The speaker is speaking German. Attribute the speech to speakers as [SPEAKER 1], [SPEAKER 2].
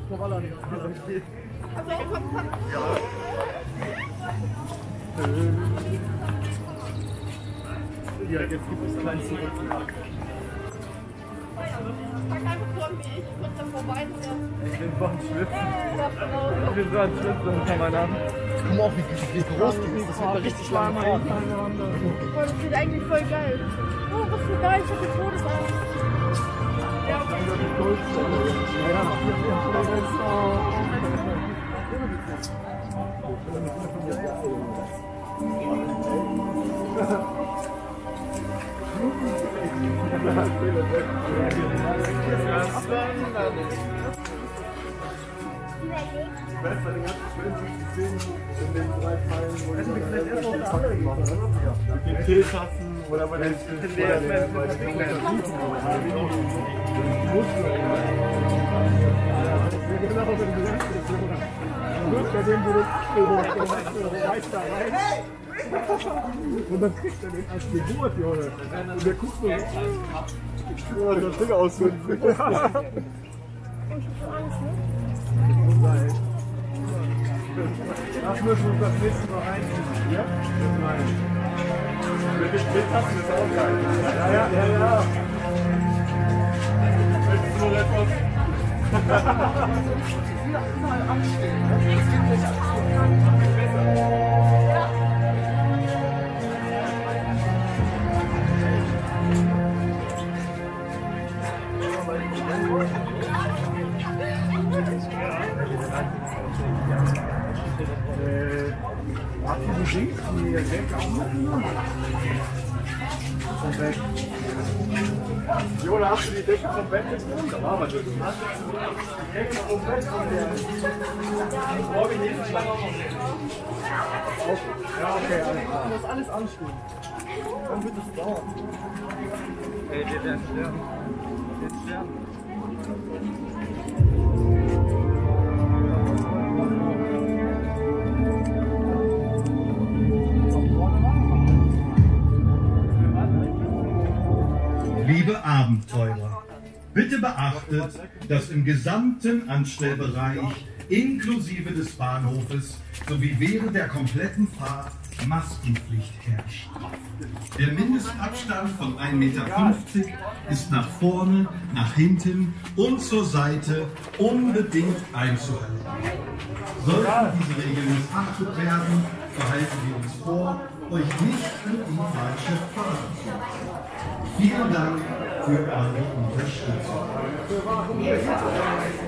[SPEAKER 1] Ja, jetzt gibt es allein zurück.
[SPEAKER 2] Sag einfach so wie ich, kurz davor weinen.
[SPEAKER 1] Ich bin so ein Schwitzen. Ich bin so ein Schwitzen, kann man haben.
[SPEAKER 3] Guck mal auf, wie groß die ist. Das wird eine richtig lange Fahrt.
[SPEAKER 2] Oh, das sieht eigentlich voll geil. Oh, was für geil, ich hab den Todesangst. Ja, okay.
[SPEAKER 1] Besser den ganzen Film durch die Szenen in den 3 Teilen, wo ich vielleicht erst noch eine andere gemacht habe. Mit den Teetassen oder bei den und dann kriegt er den als Geburt, Junge. Und der guckt so, das Ding auszünden.
[SPEAKER 2] Ich hab so Angst, ne?
[SPEAKER 1] Das müssen wir uns das nächste Mal einziehen. Ja? Nein. Mit den Teetassen ist auch geil. Ja. Möchtest du noch etwas?
[SPEAKER 3] Mal anstehen.
[SPEAKER 1] Habt ihr die Dings, die Decke auch mitgenommen? Vom Bett. Jola, hast du die Decke vom Bett mitgenommen? Da war was. Die Decke vom Bett von der. Morgen nächstes Mal noch. Ja, okay, alles klar.
[SPEAKER 3] Das muss alles anstehen. Dann wird es dauern.
[SPEAKER 1] Ey, wir werden sterben. Wir werden sterben.
[SPEAKER 4] Liebe Abenteurer, bitte beachtet, dass im gesamten Anstellbereich inklusive des Bahnhofes sowie während der kompletten Fahrt Maskenpflicht herrscht. Der Mindestabstand von 1,50 Meter ist nach vorne, nach hinten und zur Seite unbedingt einzuhalten. Sollten diese Regeln missachtet werden, behalten wir uns vor, euch nicht in die falsche Fahrt zu ziehen. Vielen Dank für eure Unterstützung.